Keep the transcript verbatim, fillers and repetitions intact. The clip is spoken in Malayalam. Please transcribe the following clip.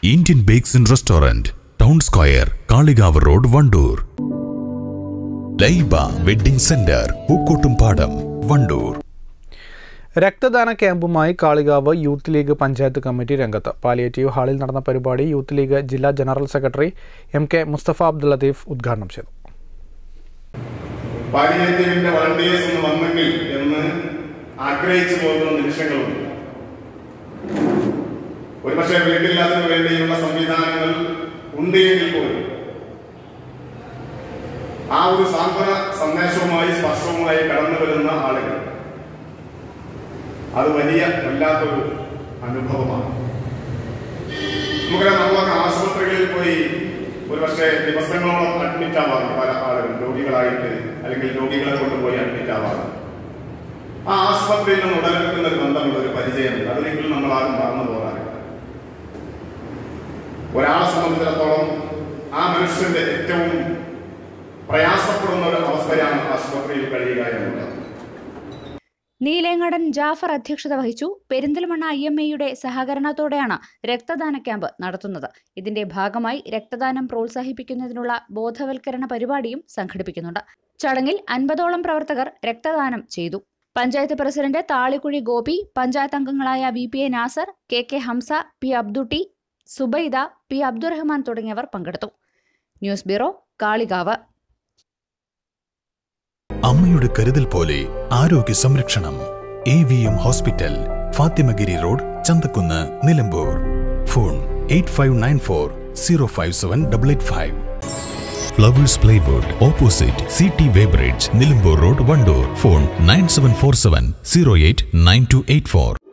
Indian Bakes and Restaurant, Town Square, Kaligav Road, Vandoor. Laiba Wedding Center, Pookkottumpadam, Vandoor. രക്തദാന ക്യാമ്പുമായി Kalikavu youth league panchayat committee രംഗത്ത്. പാലിയേറ്റീവ് ഹാളിൽ നടന്ന പരിപാടി യൂത്ത് ലീഗ് ജില്ലാ general secretary M K Mustafa Abdul Latheef ഉദ്ഘാടനം ചെയ്തു. പാലിയേറ്റീവിന്റെ വളണ്ടിയേഴ്സ് ഒന്ന് വന്നെങ്കിൽ എന്ന് ആഗ്രഹിച്ചു പോകുന്ന നിമിഷങ്ങളുണ്ട്. ഒരുപക്ഷെ വീട്ടിൽ അതിനു വേണ്ടിയുള്ള സംവിധാനങ്ങൾ ഉണ്ടെങ്കിൽ പോലും ആ ഒരു സാന്ത്വന സന്ദേശവുമായി സ്പർശവുമായി കടന്നു വരുന്ന ആളുകൾ അത് വലിയ വല്ലാത്തൊരു അനുഭവമാണ്. നമുക്കറിയാം, നമ്മളൊക്കെ ആശുപത്രികളിൽ പോയി ഒരുപക്ഷെ ദിവസങ്ങളോളം അഡ്മിറ്റ് ആവാറുണ്ട്. പല ആളുകൾ രോഗികളായിട്ട് അല്ലെങ്കിൽ രോഗികളെ കൊണ്ടുപോയി അഡ്മിറ്റ് ആവാറുണ്ട്. ആ ആശുപത്രിയിൽ നിന്ന് ഉടലെടുക്കുന്ന ഒരു ബന്ധമുള്ള ഒരു പരിചയമുണ്ട്. അതിലെങ്കിലും നമ്മൾ ആരും മറന്നു പോകാറില്ല. ഒരാളെ സംബന്ധിച്ചിടത്തോളം ആ മനുഷ്യന്റെ ഏറ്റവും പ്രയാസപ്പെടുന്ന ഒരു അവസ്ഥയാണ് ആശുപത്രിയിൽ കഴിയുക എന്നുള്ളത്. നീലേങ്ങടൻ ജാഫർ അധ്യക്ഷത വഹിച്ചു. പെരിന്തൽമണ്ണ ഐ എം എയുടെ സഹകരണത്തോടെയാണ് രക്തദാന ക്യാമ്പ് നടത്തുന്നത്. ഇതിന്റെ ഭാഗമായി രക്തദാനം പ്രോത്സാഹിപ്പിക്കുന്നതിനുള്ള ബോധവൽക്കരണ പരിപാടിയും സംഘടിപ്പിക്കുന്നുണ്ട്. ചടങ്ങിൽ അൻപതോളം പ്രവർത്തകർ രക്തദാനം ചെയ്തു. പഞ്ചായത്ത് പ്രസിഡന്റ് താളിക്കുഴി ഗോപി, പഞ്ചായത്ത് അംഗങ്ങളായ V P A Nasar, K K Hamza, P Abdutty, Subaida, P Abdurahman തുടങ്ങിയവർ പങ്കെടുത്തു. News bureau, Kalikavu. അമ്മയുടെ കരുതൽ പോലെ ആരോഗ്യ സംരക്ഷണം. A V M hospital, Fathimagiri road, Chanthakkunnu, Nilambur. Phone eight five nine four zero five seven double eight five. Flowers plywood, opposite C T weighbridge, Nilambur road, Vandoor. Phone nine seven four seven zero eight nine two eight four.